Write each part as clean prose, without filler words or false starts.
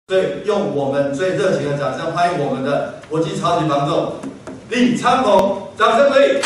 所以用我们最热情的掌声欢迎我们的国际超级房仲李昌鹏，掌声鼓励。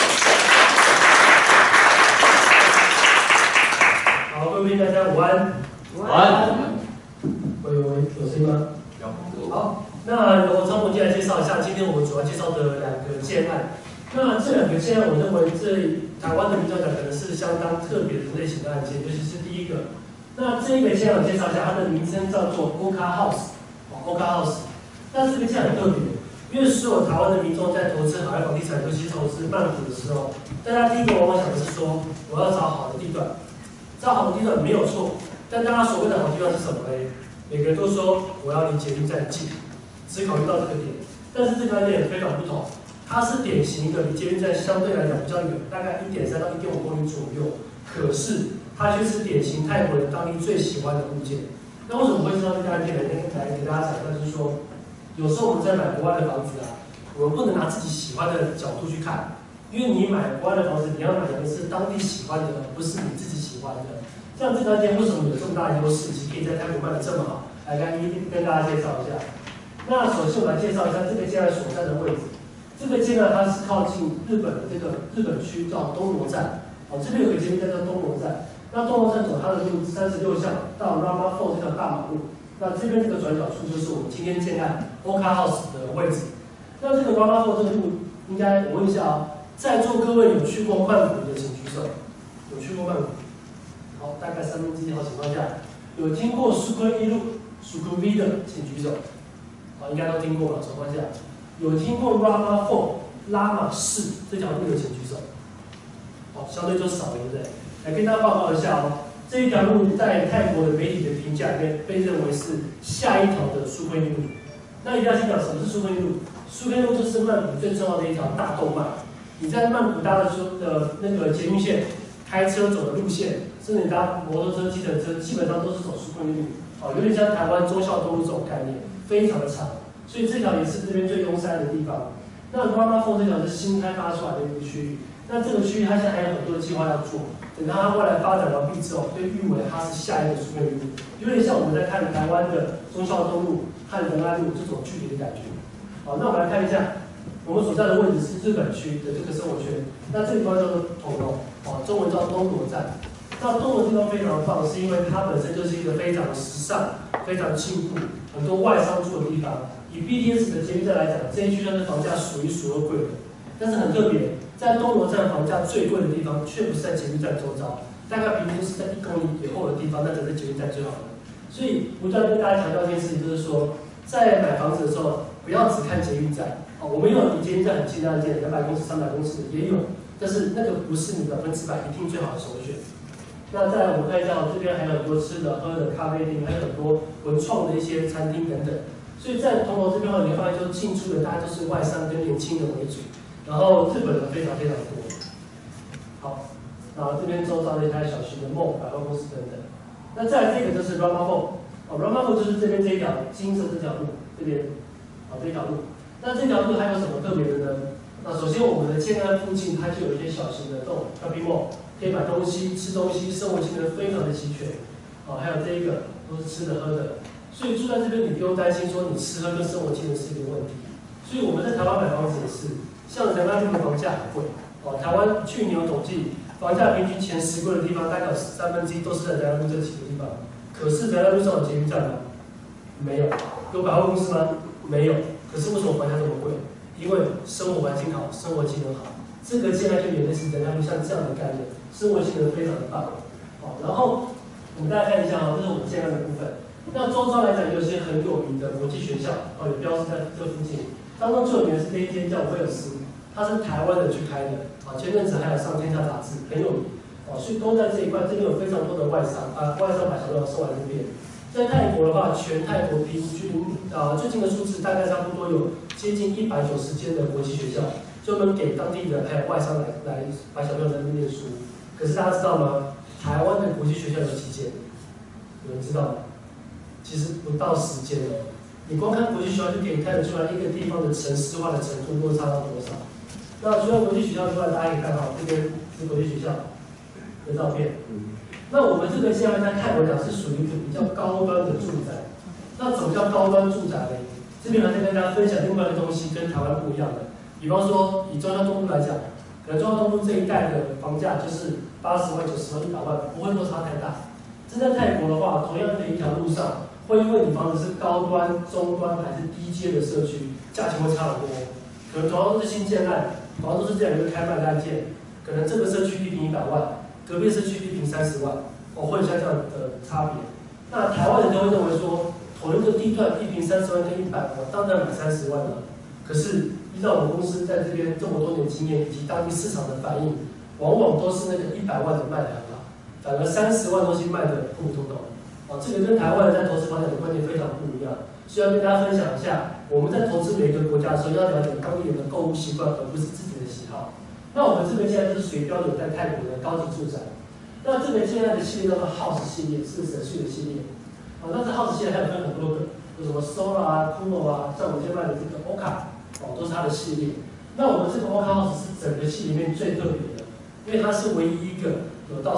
好，各位大家午安。 午安。 喂，有声音吗？有。好，那由昌鹏进来介绍一下，今天我们主要介绍的两个建案。那这两个建案，我认为对台湾的民众讲，可能是相当特别的类型的案件，尤其是第一个。那这一个建案我介绍一下，它的名称叫做 Oka House。Oka House。那这个建案很特别，因为所有台湾的民众在投资海外房地产，尤其投资曼谷的时候，大家第一个往往想的是说，我要找好的地段。找好的地段没有错，但大家所谓的好地段是什么呢？每个人都说我要离捷运站近，只考虑到这个点。但是这个案件也非常不同，它是典型的离捷运站相对来讲比较远，大概1.3到1.5公里左右。可是它却是典型泰国人当地最喜欢的物件。那为什么会知道这个案件呢？来给大家讲，那就是说，有时候我们在买国外的房子啊，我们不能拿自己喜欢的角度去看。因为你买国外的房子，你要买的是当地喜欢的，而不是你自己喜欢的。像这个案件为什么有这么大的优势，以及可以在泰国卖的这么好，来跟大家介绍一下。那首先我来介绍一下这个建案所在的位置。这个建案它是靠近日本的这个日本区叫东罗站，这边有个捷运站叫东罗站。那东罗站走它的路36巷到 Rama Four 这条大马路，那这边这个转角处就是我们今天建案 Oka House 的位置。那这个 Rama Four 这个路，应该我问一下啊。在座各位有去过曼谷的，请举手。有去过曼谷？好，大概1/3好情况下，有听过苏坤一路、苏坤 V 的，请举手。好，应该都听过了。情况下，有听过 Rama Four 拉玛4这条路的，请举手。好，相对就少了，对不对？来跟大家报告一下哦，这一条路在泰国的媒体的评价里面被认为是下一条的苏坤一路。那一定要先讲什么是苏坤一路？苏坤一路就是曼谷最重要的一条大动脉。你在曼谷搭的那个捷运线，开车走的路线，甚至你搭摩托车、计程车，基本上都是走苏坤路，有点像台湾忠孝东路这种概念，非常的长，所以这条也是这边最拥塞的地方。那 Rama Four 这条是新开发出来的一个区域，那这个区域它现在还有很多的计划要做，等到它未来发展完毕之后，被誉为它是下一个苏坤路，有点像我们在看台湾的忠孝东路和仁爱路这种距离的感觉。好，那我们来看一下。我们所在的位置是日本区的这个生活圈，那这个地方叫做统楼，中文叫东罗站。那东罗地方非常的棒，是因为它本身就是一个非常时尚、非常进步、很多外商住的地方。以 BTS 的捷运站来讲，这一区它的房价数一数二贵的。但是很特别，在东罗站房价最贵的地方，却不是在捷运站周遭，大概平均是在1公里以后的地方，那才是捷运站最好的。所以不断跟大家强调一件事情，就是说，在买房子的时候，不要只看捷运站。我们有离捷运站很近的案件，200公尺、300公尺的也有，但是那个不是你100%一定最好的首选。那再来我们看一下，这边还有很多吃的、喝的、咖啡厅，还有很多文创的一些餐厅等等。所以在铜锣这边的话，你会发现就是进出的大家都是外商跟年轻人为主，然后日本人非常非常多。好，然后这边周遭的还有小型的梦、百货公司等等。那再来这个就是 Rama Four，Rama Four 就是这边这一条金色这条路这边，这条路。那这条路还有什么特别的呢？那首先我们的建安附近它就有一些小型的这种 shopping mall， 可以买东西、吃东西，生活机能非常的齐全。还有这一个都是吃的喝的，所以住在这边你不用担心说你吃喝跟生活机能是一个问题。所以我们在台湾买房子也是，像仁爱路的房价很贵，台湾去年有统计，房价平均前10贵的地方，大概有1/3都是在仁爱路这几个地方。可是仁爱路上有捷运站吗？没有。有百货公司吗？没有。可是为什么房价这么贵？因为生活环境好，生活机能好。这个建案就有类似仁爱路像这样的概念，生活机能非常的棒。然后我们大家看一下这是我们建案的部分。那周遭来讲，有些很有名的国际学校，有标示在这附近。当中最有名的是这一间叫威尔斯，它是台湾人去开的，前阵子还有上天下杂志，很有名。所以都在这一块，这边有非常多的外商，外商把小朋友送来这边。在泰国的话，全泰国平均最近的数字大概差不多有接近190间的国际学校，专门给当地人还有外商来把小朋友在那边念书。可是大家知道吗？台湾的国际学校有几间？有人知道吗？其实不到10间哦。你光看国际学校就可以看得出来一个地方的城市化的程度落差到多少。那除了国际学校之外，大家可以看到这边是国际学校的照片。那我们这个现在在泰国讲是属于一个比较高端的住宅。 那怎么叫高端住宅呢？这边还在跟大家分享另外一个东西，跟台湾不一样的。比方说，以中央东路来讲，可能中央东路这一带的房价就是80万、90万、100万，不会落差太大。这在泰国的话，同样的一条路上，会因为你房子是高端、中端还是低阶的社区，价钱会差很多。可能同样都是新建案，同样都是这样一个开卖的案件，可能这个社区1坪100万，隔壁社区1坪30万，会有像这样的差别。那台湾人都会认为说，同一个地段1坪30万跟100万，我当然买30万了。可是依照我们公司在这边这么多年经验以及当地市场的反应，往往都是那个100万的卖得很好，反而30万东西卖得普普通通。这个跟台湾人在投资房产的观点非常不一样，所以要跟大家分享一下，我们在投资每一个国家的时候，要了解当地人的购物习惯，而不是自己的喜好。那我们这边现在就是属于标准在泰国的高级住宅。那这个现在的系列叫做 House 系列，是神序的系列。但是 House 系列还有分很多个，有什么 Sora 啊、Kuno 啊，像我们今天卖的这个 Oka， 都是它的系列。那我们这个 Oka House 是整个系里面最特别的，因为它是唯一一个有到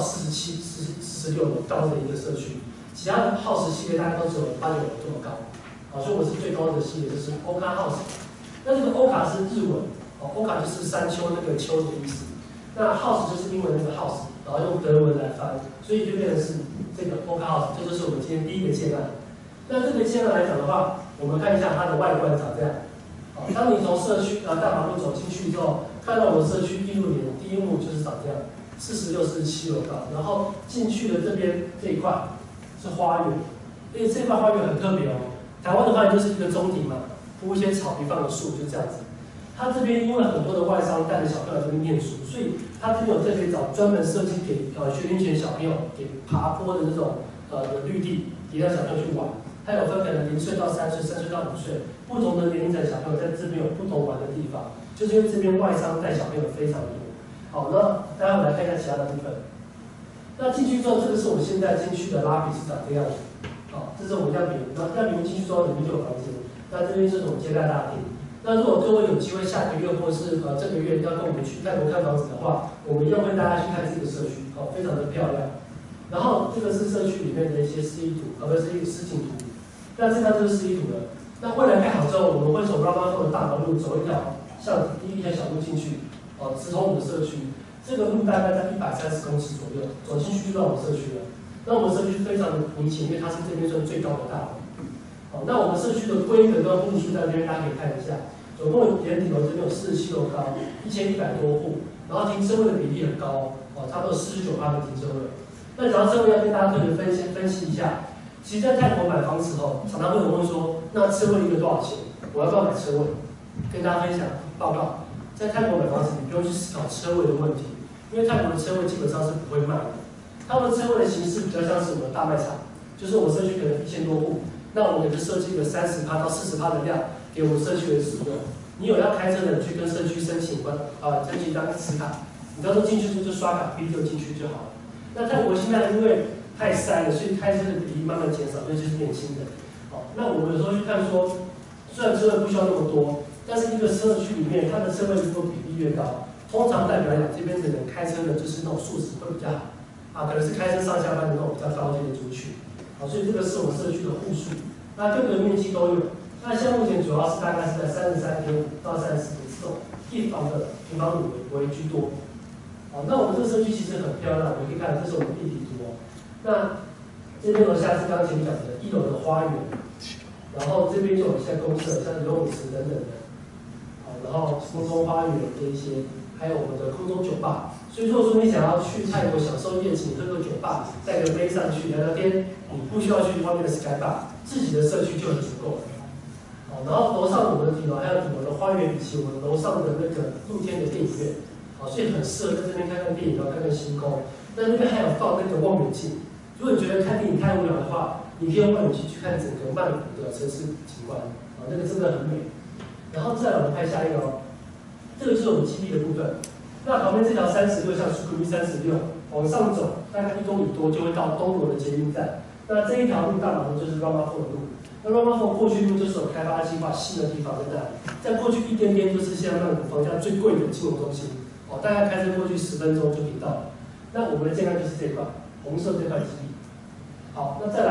47、46楼高的一个社区，其他的 House 系列大概都只有8、9楼这么高。所以我是最高的系列，就是 Oka House。那这个 Oka 是日文，Oka 就是山丘那个丘的意思。那 House 就是英文那个 House， 然后用德文来翻，所以就变成是这个 Oka House， 这就是我们今天第一个建案。那这个建案来讲的话，我们看一下它的外观长这样。当你从社区大马路走进去之后，看到我们社区映入眼的第一幕就是长这样，46、47楼高。然后进去的这边这一块是花园，而且这块花园很特别哦。台湾的花园就是一个中庭嘛，铺一些草皮，放个树，就这样子。他这边因为很多的外商带着小朋友来这边念书，所以他这边有特别找专门设计给学龄前小朋友给爬坡的那种绿地，也让小朋友去玩。它有分可能0岁到3岁、3岁到5岁，不同的年龄层小朋友在这边有不同玩的地方，就是因为这边外商带小朋友非常多。好，那大家我们来看一下其他的部分。那进去之后，这个是我们现在进去的拉比是长这样子。好，这是我们样品。那样品进去之后，里面就有房间。那这边就是我们接待大厅。那如果各位有机会下个月或是这个月要跟我们去泰国看房子的话，我们一样会带大家去看这个社区，非常的漂亮。然后这个是社区里面的一些示意图，不是一个实景图。那这张就是示意图了。那未来盖好之后，我们会走 Ramapo 的大马路走一条巷子，第一条小路进去，直通我们的社区。这个路大概在130公尺左右，走进去就到我们社区了。那我们社区非常的明显，因为它是这边算最高的大楼。那我们社区的规格跟户数在这边大家可以看一下。总共连顶楼这边有47楼高，1100多户，然后停车位的比例很高，差不多49%的停车位。那讲到车位，要跟大家特别分析一下。其实，在泰国买房子后，常常会有人问说，那车位一个多少钱？我要不要买车位？跟大家分享报告，在泰国买房子，你不用去思考车位的问题，因为泰国的车位基本上是不会卖的。他们的车位的形式比较像是我们的大卖场，就是我们社区可能1000多户，那我们就设计了30%到40%的量。给我们社区的使用，你有要开车的去跟社区申请一张磁卡，你到时候进去就刷卡逼就进去就好了。那泰国现在因为太塞了，所以开车的比例慢慢减少，尤其是年轻人。那我们有时候去看说，虽然车位不需要那么多，但是一个社区里面它的车位如果比例越高，通常代表来讲这边的人开车的就是那种素质会比较好，可能是开车上下班的那种比较高阶的族群。所以这个是我们社区的户数，那各个面积都有。那现在目前主要是大概是在33.5到34这种一房的平方米为居多。那我们这个社区其实很漂亮，你可以看，这是我们地理图哦。那这边楼下是刚刚前面讲的1楼的花园，然后这边就有一些公社，像游泳池等等的。然后空中花园这一些，还有我们的空中酒吧。所以如果说你想要去泰国享受夜景，喝个酒吧，带个杯上去聊聊天，你不需要去外面的 Sky Bar， 自己的社区就很足够了。然后楼上我们的顶楼还有顶楼的花园，以及我们楼上的那个露天的电影院，所以很适合在这边看看电影，然后看看星空。那边还有放那个望远镜，如果你觉得看电影太无聊的话，你可以用望远镜去看整个曼谷的城市景观，那个真的很美。然后再来我们看下一个这个就是我们基地的部分。那旁边这条36像苏库米36往上走，大概1公里多就会到东罗的捷运站。那这一条路大马路就是 Ramapo 的路。那 Ramapo 过去路就是有开发计划新的地方在那里，再过去一点点就是现在曼谷房价最贵的金融中心，大概开车过去10分钟就可以到了。那我们的建案就是这块红色这块基地。好，那再来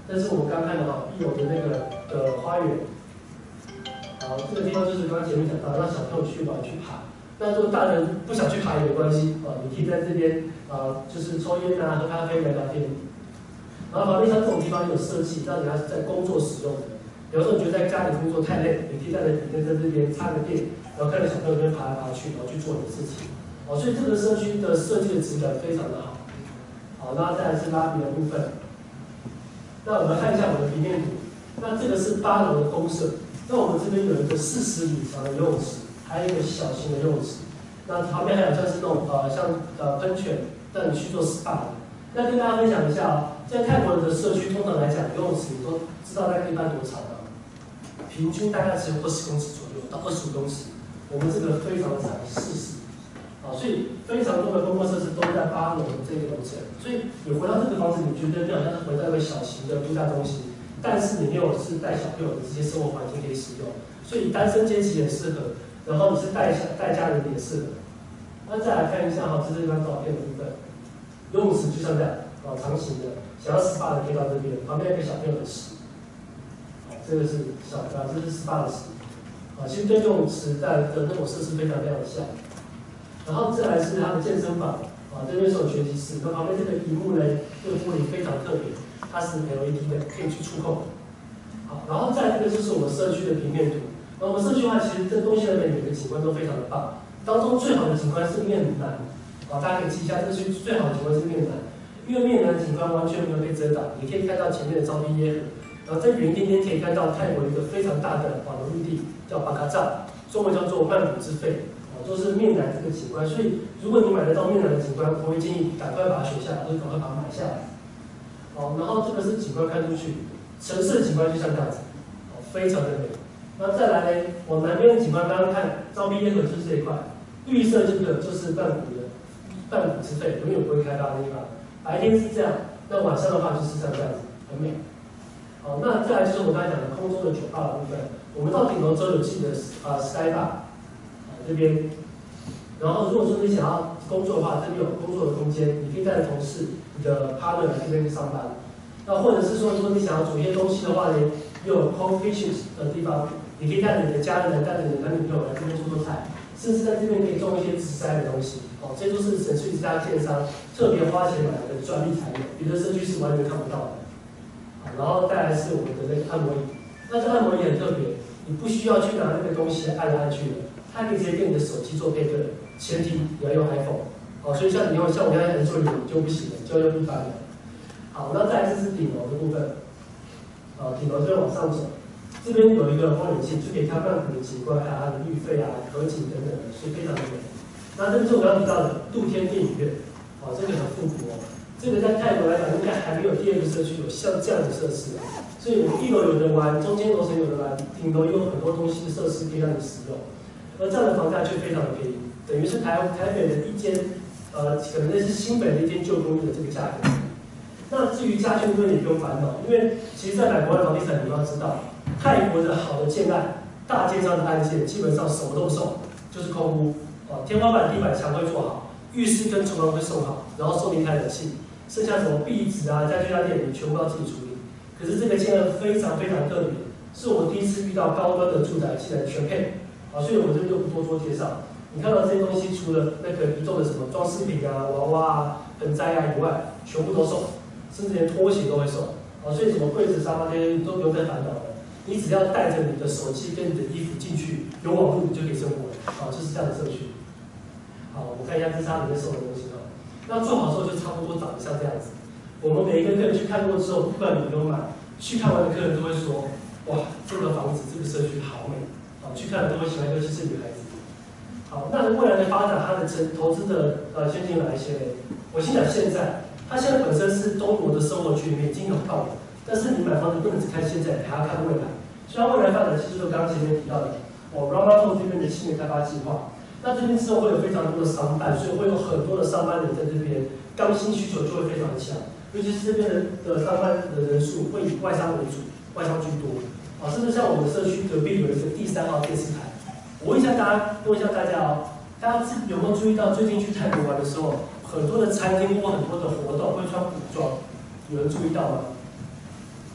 但是我们刚看到哈，一楼的那个花园，好，这个地方就是刚刚前面讲到，让小朋友去玩去爬。那如果大人不想去爬也没关系啊，你可以在这边就是抽烟啊、喝咖啡、聊聊天。然后旁边像这种地方有设计，让人家是在工作使用的。有时候你觉得在家里工作太累，你可以在这边插个电，然后看着小朋友这边爬来爬去，然后去做你的事情。哦，所以这个社区的设计的质感非常的好。好，然后再来是拉比的部分。那我们看一下我的平面图。那这个是8楼的公社。那我们这边有一个40米长的游泳池，还有一个小型的游泳池。那旁边还有像是那种像喷泉，让你去做 SPA 的。那跟大家分享一下哦，在泰国的社区通常来讲，游泳池你都知道大概一般多长吗？平均大概只有20公尺左右到25公尺。我们这个非常的长，40。所以非常多的公共设施都在8楼的这个楼层。所以你回到这个房子，你觉得就好像是回到一个小型的度假中心，但是你没有是带小朋友的这些生活环境可以使用，所以单身阶级也适合，然后你是带家人也适合。那再来看一下哈，这是一张照片的部分，游泳池就像这样，长形的，想要SPA的可以到这边，旁边有一个小朋友的池，这个是这是SPA的池，其实跟游泳池的那种设施非常非常的像。然后再来是它的健身房，这边是有学习室，那旁边这个屏幕呢，这个玻璃非常特别，它是 LED 的，可以去触控。好，然后再来这个就是我们社区的平面图。那我们社区的话，其实这东西的每个景观都非常的棒，当中最好的景观是面南，大家可以记一下，这区最好的景观是面南，因为面南景观完全没有被遮挡，你可以看到前面的昭披耶河，然后在远一点点可以看到泰国一个非常大的农陆地，叫巴卡藏，中文叫做曼谷之肺。都是面南这个景观，所以如果你买得到面南的景观，我会建议赶快把它选下来，或者赶快把它买下来。好，然后这个是景观看出去，城市的景观就像这样子，非常的美。那再来呢，往南边的景观，刚刚看昭披耶河就是这一块，绿色这个就是曼谷之肺，永远不会开发的地方。白天是这样，那晚上的话就是像这样子，很美。好，那再来就是我们刚才讲的空中的酒吧的部分，我们到顶楼之后有自己的Sky Bar。这边，然后如果说你想要工作的话，这边有工作的空间，你可以带着同事、你的 partner 来这边上班。那或者是说，如果你想要煮一些东西的话呢，又有 cold kitchen 的地方，你可以带着你的家人、带着你的男女朋友来这边做菜，甚至在这边可以种一些植栽的东西。这都是城区之家建商特别花钱买来的专利材料，别的社区是完全看不到的。然后再来是我们的那个按摩椅，那这按摩椅很特别，你不需要去拿那个东西按来按去的。它可以直接跟你的手机做配对，前提你要用 iPhone， 所以像我现在很做你就不行了，就要用一般的。好，那再来这是顶楼的部分，顶楼这边往上走，这边有一个望远镜，就可以看曼谷的景观，还有它的绿肺啊、河景等等的，所以非常的美。那这个是我刚刚提到的露天电影院，这个很复古哦。这个在泰国来讲，应该还没有第二个社区有像这样的设施，所以我们1楼有人玩，中间楼层有人玩，顶楼也有很多东西的设施可以让你使用。而这样的房价却非常的便宜，等于是台北的一间，可能是新北的一间旧公寓的这个价格。那至于家具部分也不用烦恼，因为其实在买国外房地产，你要知道，泰国的好的建案、大建商的案件，基本上什么都不送，就是空屋，天花板、地板、墙会做好，浴室跟厨房会送好，然后送一台冷气，剩下什么壁纸啊、家具家电你全部要自己处理。可是这个建案非常非常特别，是我们第一次遇到高端的住宅竟然全配。所以我这边就不多做介绍。你看到这些东西，除了那个移动的什么装饰品啊、娃娃啊、盆栽啊以外，全部都送，甚至连拖鞋都会送。所以什么柜子、沙发这些都不用再烦恼了。你只要带着你的手机跟你的衣服进去，有网络你就可以生活了。就是这样的社区。好，我们看一下这是它里面送的东西。那做好之后就差不多长得像这样子。我们每一个客人去看过之后，不管你有没有买，去看完的客人都会说：哇，这个房子、这个社区好美。去看都会喜欢，尤其是女孩子。好，那未来的发展，它的投资的前景有哪一些呢？我先讲现在，它现在本身是东国的生活区里面已经有到了，但是你买房子不能只看现在，还要看未来。所以它未来发展其实就刚刚前面提到的，Ramadan 这边的青年开发计划。那这边之后会有非常多的商办，所以会有很多的上班人在这边，刚性需求就会非常的强，尤其是这边的上班的人数会以外商为主，外商居多。甚至像我们社区隔壁有一个第3号电视台，我问一下大家大家有没有注意到最近去泰国玩的时候，很多的餐厅或很多的活动会穿古装，有人注意到吗？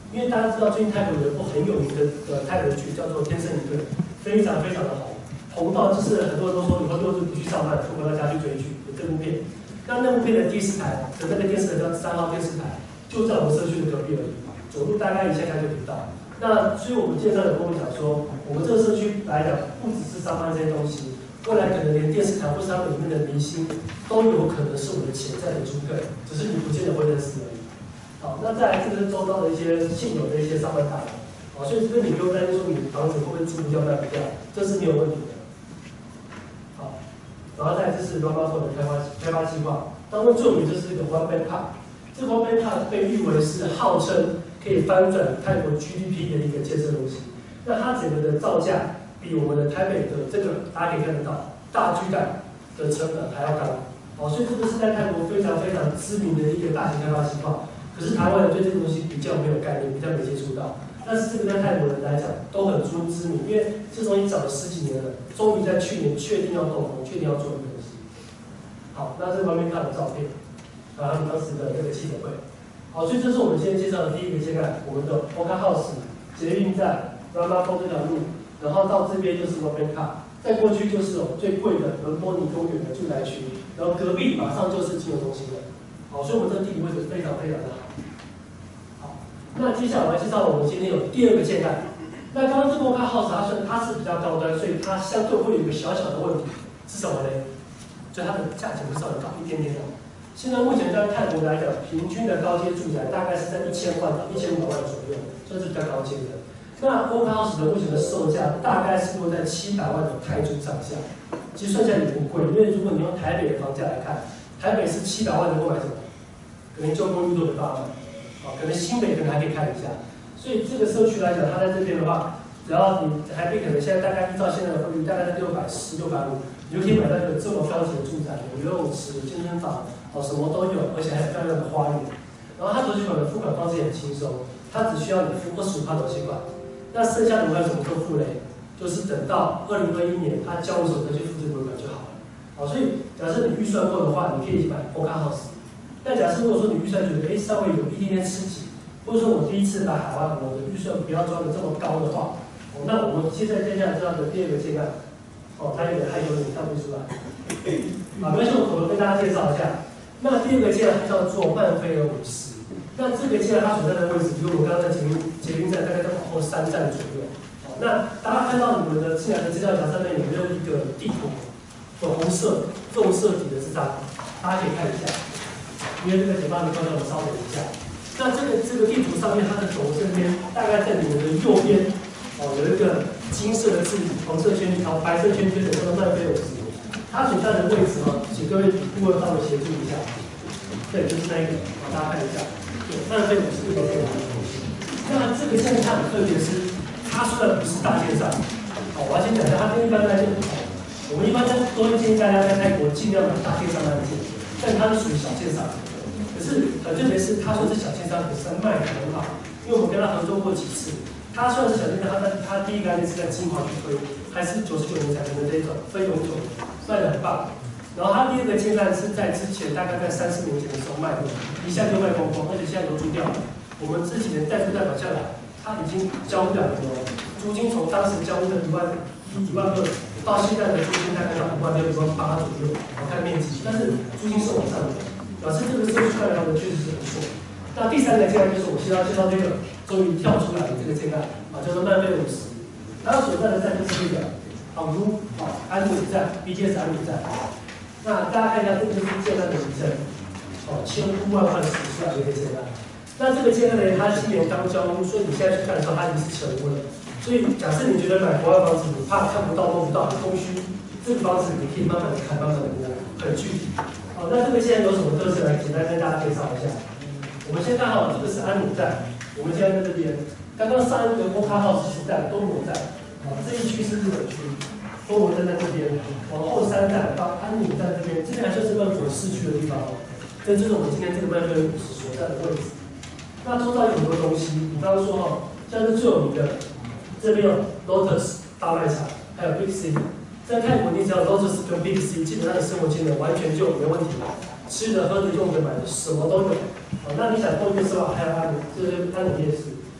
因为大家知道最近泰国有一部很有名的泰国剧叫做《天生一对》，非常非常的红到就是很多人都说以后六日不去上班，就回到家去追剧。有这部片，那部片的第4台的那个电视台叫3号电视台，就在我们社区的隔壁而已，走路大概1下就可以到。那所以我们介绍有跟我讲说，我们这个社区来讲，不只是上班这些东西，未来可能连电视台或是他们里面的明星都有可能是我们的潜在的租客，只是你不见得会认识而已。好，那再来这个是周遭的一些现有的一些上班大楼，好，所以这个你不用担心说你房子会不会租不掉卖不掉，这是没有问题的。好，然后再来这是 Ramapo 的开发计划，当中最有名就是这个 One Band Park， 这个 One Band Park 被誉为是号称可以翻转泰国 GDP 的一个建设东西。那它整个的造价比我们的台北的这个大家可以看得到大巨蛋的成本还要高，哦，所以这个是在泰国非常非常知名的一个大型开发计划。可是台湾人对这个东西比较没有概念，比较没接触到。但是这个在泰国人来讲都很知名，因为这东西找了10几年了，终于在去年确定要动工，确定要做的东西。好，那这旁边看的照片，他们当时的那个记者会。好，所以这是我们今天介绍的第一个阶段，我们的 Oka House 捷运站 Ramapo 这条路，然后到这边就是 One Band Park， 再过去就是最贵的伦波尼公园的住宅区，然后隔壁马上就是金融中心了。好，所以我们这个地理位置非常非常的好。好，那接下来我要介绍我们今天有第2个建案。那刚刚这个 Oka House 它是比较高端，所以它相对会有一个小小的问题，是什么呢？就它的价钱会稍微高一点点的。现在目前在泰国来讲，平均的高阶住宅大概是在1000万到1500万左右，算是比较高阶的。那 Oka House 的目前的售价大概是落在700万的泰铢上下，其实算起来也不贵，因为如果你用台北的房价来看，台北是700万能够买什么？可能旧公寓都没办法买，可能新北可能还可以看一下。所以这个社区来讲，它在这边的话，只要你台北可能现在大概依照现在的汇率，大概是640、650，你就可以买到一个这么高级的住宅，有游泳池、健身房，什么都有，而且还有漂亮的花园。然后它头期款的付款方式也很轻松，它只需要你付25%头期款，那剩下的我要怎么做付嘞？就是等到2021年他交的时候再去付这个尾款就好了。好，所以假设你预算够的话，你可以买 Oka House。但假设如果说你预算觉得稍微有一点点刺激，或者说我第一次来海湾，我的预算不要抓的这么高的话，那我们现在接下来知道的第2个阶段，它有点害羞，你看不出来。好，没关系，我口头跟大家介绍一下。那第2个阶段叫做曼菲尔50。那这个阶段它所在的位置，比如我刚刚在捷运站，大概在往后3站左右。那大家看到你们的进来的资料夹上面有没有一个地图？粉红色重色体的这张，大家可以看一下。因为这个简报的观众我稍等一下。那这个地图上面，它的轴这边大概在你们的右边，有一个金色的字，红色圈圈，然后白色圈圈的叫做曼菲尔50。它所在的位置请各位顾问帮我协助一下。对，就是那一个，大家看一下。对，曼菲尔50这个建案。那这个建案很特别是，它虽然不是大建商，我要先讲一下，它跟一般的案件不同。我们一般都会建议大家在泰国尽量买大建商的案件，但它是属于小建商。可是很特别是，他说这小建商本身卖得很好，因为我们跟他合作过几次。他虽然是小建商，他第一个案件是在金华区推，还是99年才能的这种非永久，卖得很棒。然后他第2个建案是在之前大概在30年前的时候卖的，一下就卖光光，而且现在都租掉了。我们这几年代租代管下来，他已经交不了了，租金从当时交的1万2，到现在的租金大概到1万6、1万8左右，看面积，但是租金是往上的。表示这个社区看来的确实是很不错。那第3个建案就是我现在要介绍这个终于跳出来的这个建案叫做曼菲尔50。它所在的站就是这个昂如安努站 ，BTS 安努站。那大家看一下，这个就是建案的名称千呼万唤始出来的一个建案。那这个建案呢，它今年刚交屋，所以你现在去看的时候，它已经是成屋了。所以假设你觉得买国外房子，你怕看不到、摸不到、空虚，这个房子你可以慢慢的看，慢慢的摸，很具体。好，那这个现在有什么特色？来简单跟大家介绍一下。我们先看好，这个是安努站，我们现在在这边。刚刚上一个 Oka House 是在东罗站，这一区是日本区，东罗站在这边，往后3站到安努站这边，这边还算是曼谷市区的地方这就是我们今天这个曼菲尔50所在的位置。那周遭有很多东西，比方说像是最有名的，这边有 Lotus 大卖场，还有 Big C。在泰国，你只要 Lotus 跟 Big C， 基本上你生活技能完全就没问题了，吃的、喝的、用的、买的什么都有。那你想逛夜市的话，还有安努，这是安努夜市。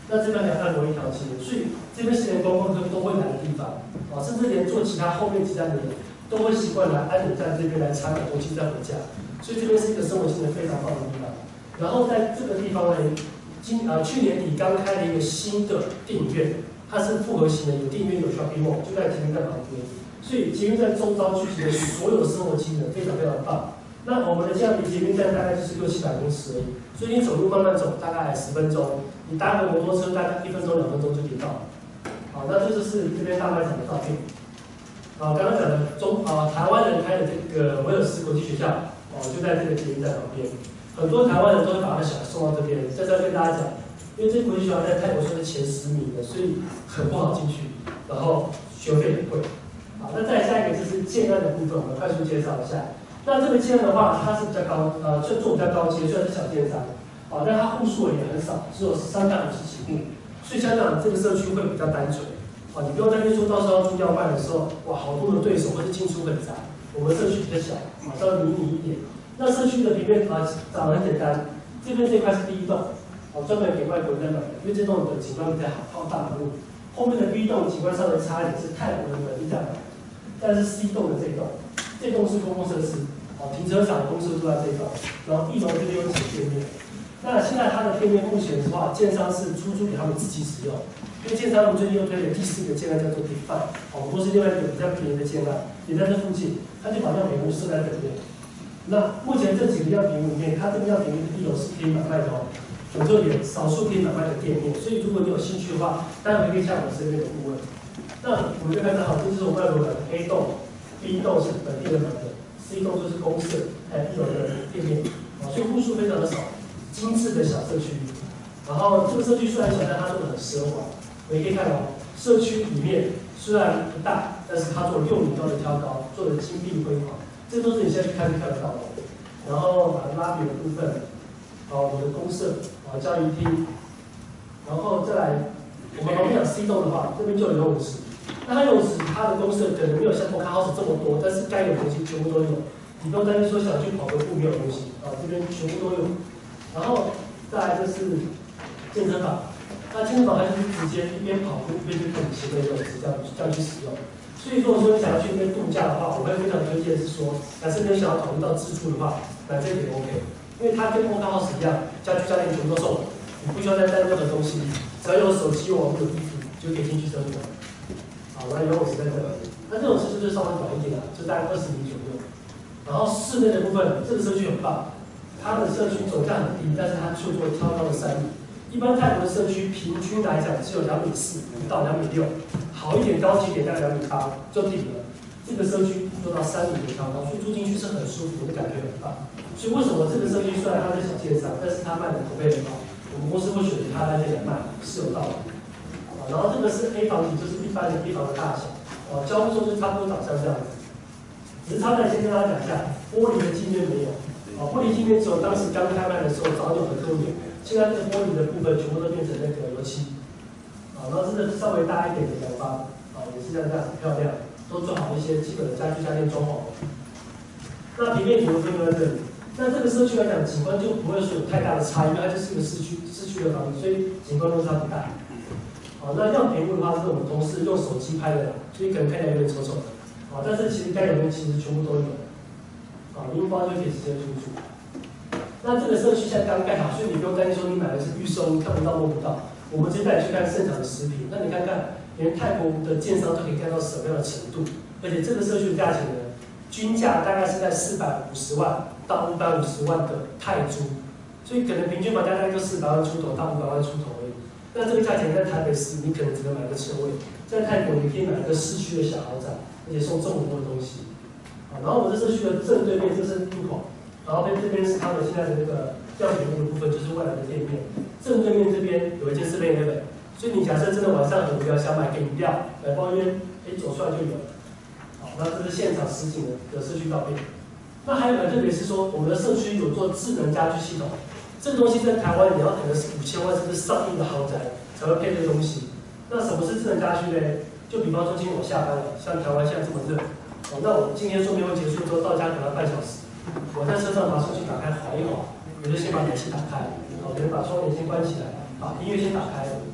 那这边还要按摩一条街，所以这边是连观光客都会来的地方，甚至连坐其他后面几站的人都会习惯来安永站这边来参观东西再回家，所以这边是一个生活性的非常棒的地方。然后在这个地方呢，去年底刚开了一个新的电影院，它是复合型的，有电影院有 shopping mall， 就在捷运站旁边，所以捷运站周遭聚集的所有的生活机能非常非常棒。那我们的这样离捷运站大概就是600-700公尺而已，所以你走路慢慢走，大概10分钟，你搭个摩托车大概1分钟2分钟就可以到。好，那这就是这边大卖场的照片。刚刚讲的台湾人开的这个威尔斯国际学校，就在这个捷运站旁边。很多台湾人都会把他的小孩送到这边，在这跟大家讲，因为这国际学校在泰国算是前10名的，所以很不好进去，然后学费很贵。好，那再下一个就是建案的部分，我们快速介绍一下。那这个建案的话，它是比较高，做比较高阶，虽然是小建商，但它户数也很少，只有350几户，所以相当这个社区会比较单纯。你不用担心说到时候租要卖的时候，哇，好多的对手或是进出很杂。我们社区比较小，稍微迷你一点。那社区的平面长得很简单，这边这一块是第一栋，专门给外国人在买的，因为这栋的景观比较好，靠大马路。后面的 B 栋景观稍微差一点，是泰国人的一家买的，但是 C 栋的这栋是公共设施。停车场、公司都在这一栋，然后1楼这边有几个店面。那现在它的店面目前的话，建商是出租给他们自己使用，因为建商我们最近又推了第4个建案叫做 Define， 我们公司另外一个比较便宜的建案，也在这附近，它就把样品屋设在这边。那目前这几个样品屋里面，它这个样品屋的1楼是可以买卖的我就有少数可以买卖的店面，所以如果你有兴趣的话，待会可以向我这边的顾问。那我们就看到这就是我们外国人 A 栋、B 栋是本地人买的。C 栋就是公社，还有1楼的店面，所以户数非常的少，精致的小社区。然后这个社区虽然小，但它做的很奢华。我们可以看到，社区里面虽然不大，但是它做了6米高的挑高，做的金碧辉煌，这都是你现在去看就看得到的。然后拉比的部分，我们的公社，教育厅，然后再来，我们旁边讲 C 栋的话，这边就有游泳池。那它游泳池，它的公设可能没有像Oka House这么多，但是该有的东西全部都有。你不用担心说想去跑个步没有东西，这边全部都有。然后再来就是健身房，那健身房它就是直接一边跑步一边去看你前面的泳池，这样去使用。所以如果说你想要去那边度假的话，我会非常推荐是说，假设你想要考虑到自助的话，来这里 OK， 因为它跟Oka House一样，家居家电全部都送，你不需要再带任何东西，只要有手机、网络、地图就可以进去生活。那游泳池在这里，那这种池就是稍微短一点的，就大概20米左右。然后室内的部分，这个社区很棒，它的社区总价很低，但是它却做了挑高的3米。一般泰国的社区平均来讲只有2.4米到2.6米，好一点高级点大概2.8米就顶了。这个社区做到3米的挑高，所以住进去是很舒服的感觉，很棒。所以为什么这个社区虽然它是小建商，但是它卖的口碑很好，我们公司会选择它在这里卖是有道理。然后这个是 A 房体，就是一般的 A 房的大小，交付之后就差不多长像这样子。只是差在先跟大家讲一下，玻璃的镜面没有，玻璃镜面只有当时刚开卖的时候早有的客户有，现在这个玻璃的部分全部都变成那个油漆，然后这个是稍微大一点的洋房，也是这样很漂亮，都做好一些基本的家居家电装潢。那平面图的部分在这里，那这个社区来讲，景观就不会说有太大的差异，因为它就是一个市区的房子，所以景观落差不大。那样品屋的话是我们同事用手机拍的，所以可能看起来有点丑丑的，但是其实该有的其实全部都有，拎包就可以直接出去。那这个社区现在刚盖好，所以你不用担心说你买的是预售，你看不到摸不到。我们直接带你去看现场的实品，那你看看，连泰国的建商都可以盖到什么样的程度，而且这个社区的价钱呢，均价大概是在450万到550万的泰铢，所以可能平均房价大概就400万出头到500万出头而已。那这个价钱在台北市，你可能只能买个车位；在泰国，你可以买个市区的小豪宅，而且送这么多的东西。然后我们这社区的正对面就是入口，然后这边是他们现在的那个样品屋的部分，就是未来的店面。正对面这边有一间7-Eleven，所以你假设真的晚上很无聊，想买个饮料、买包烟，走出来就有。那这是现场实景的社区照片。那还有很特别是说，我们的社区有做智能家居系统。这个东西在台湾你要可能是5000万甚至上亿的豪宅才会配这个东西。那什么是智能家居呢？就比方说今天我下班了，像台湾现在这么热，那我今天说明会结束之后到家可能要半小时，我在车上把手机打开划一划，我就先把冷气打开，可能把窗帘先关起来，把音乐先打开，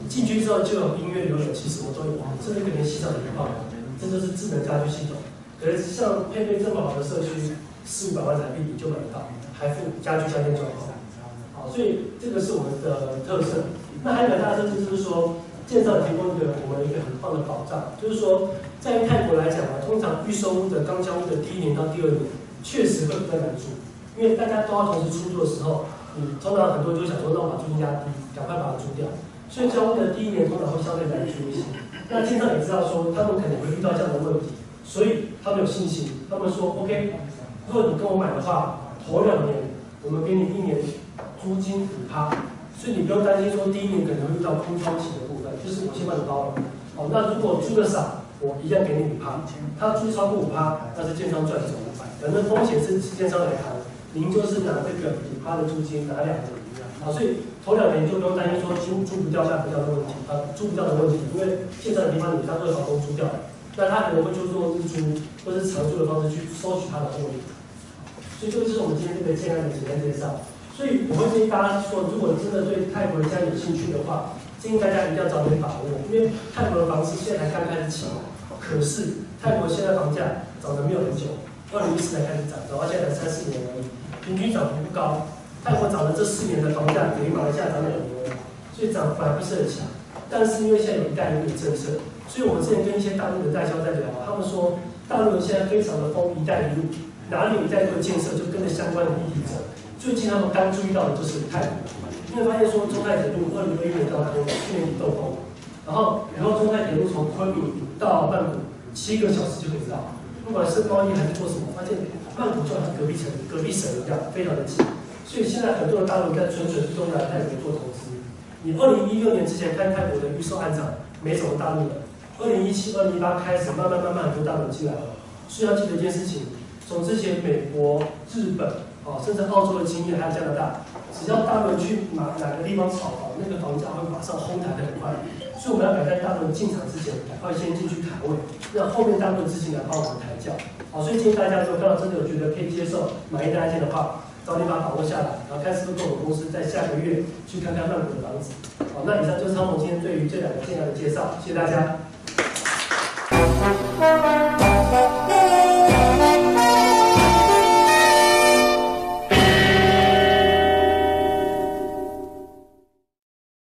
进去之后就有音乐、有冷气，什么都有，甚至可以连洗澡也放，这就是智能家居系统。可是像配备这么好的社区，400-500万台币你就买得到，还附家居家电装潢。好，所以这个是我们的特色。那还有个大特色就是说，建商提供我们一个很棒的保障，就是说，在泰国来讲啊，通常预售屋的刚交屋的第1年到第2年，确实会比较难租，因为大家都要同时出租的时候，你通常很多人就想说，那我把租金压低，赶快把它租掉。所以交屋的第1年通常会相对难租一些。那建商也知道说，他们可能会遇到这样的问题，所以他们有信心，他们说 OK， 如果你跟我买的话，头2年我们给你1年租金5%。所以你不用担心说第1年可能会遇到空窗期的部分，就是我先帮你包了。好，那如果租的少，我一样给你5%。他租超过5%，那是建商赚走了。反正风险是建商来谈，您就是拿这个5%的租金拿2年。好，所以头2年就不用担心说租不掉、下不掉的问题，租不掉的问题，因为建商的地方你当做房东租掉了，那他可能会就做日租或是长租的方式去收取他的获利。所以这个就是我们今天这个建案的简单介绍。所以我会建议大家说，如果真的对泰国的家有兴趣的话，建议大家一定要早点把握，因为泰国的房市现在才刚开始起来，可是泰国现在房价涨得没有很久，2014才开始涨，涨到现在才3-4年而已，平均涨幅不高。泰国涨了这4年的房价，比马来西亚涨2年，所以涨幅还不是很强。但是因为现在有一带一路的政策，所以我们之前跟一些大陆的代销在聊，他们说大陆人现在非常的疯一带一路，哪里有一带一路的建设就跟着相关的议题走。最近他们刚注意到的就是泰国，因为发现说中泰铁路2021年到通，去年底动工，然后中泰铁路从昆明到曼谷7个小时就可以到，不管是贸易还是做什么，发现曼谷就好像隔壁省一样，非常的近。所以现在很多的大陆在蠢蠢欲动来泰国做投资。你2016年之前看泰国的预售案场没什么大陆人，2017、2018开始慢慢很多大陆人进来了。所以要记得一件事情，从之前美国、日本。甚至澳洲的经验还有加拿大，只要大陆人去哪个地方炒房，那个房价会马上哄抬得很快。所以我们要赶在大陆人进场之前，赶快先进去卡位，让后面大陆的资金来帮我们抬轿。所以建议大家如果看到真的有觉得可以接受满意的案件的话，早点把它把握下来，然后看是不是跟我们公司在下个月去看看曼谷的房子。那以上就是汤姆今天对于这2个建案的介绍，谢谢大家。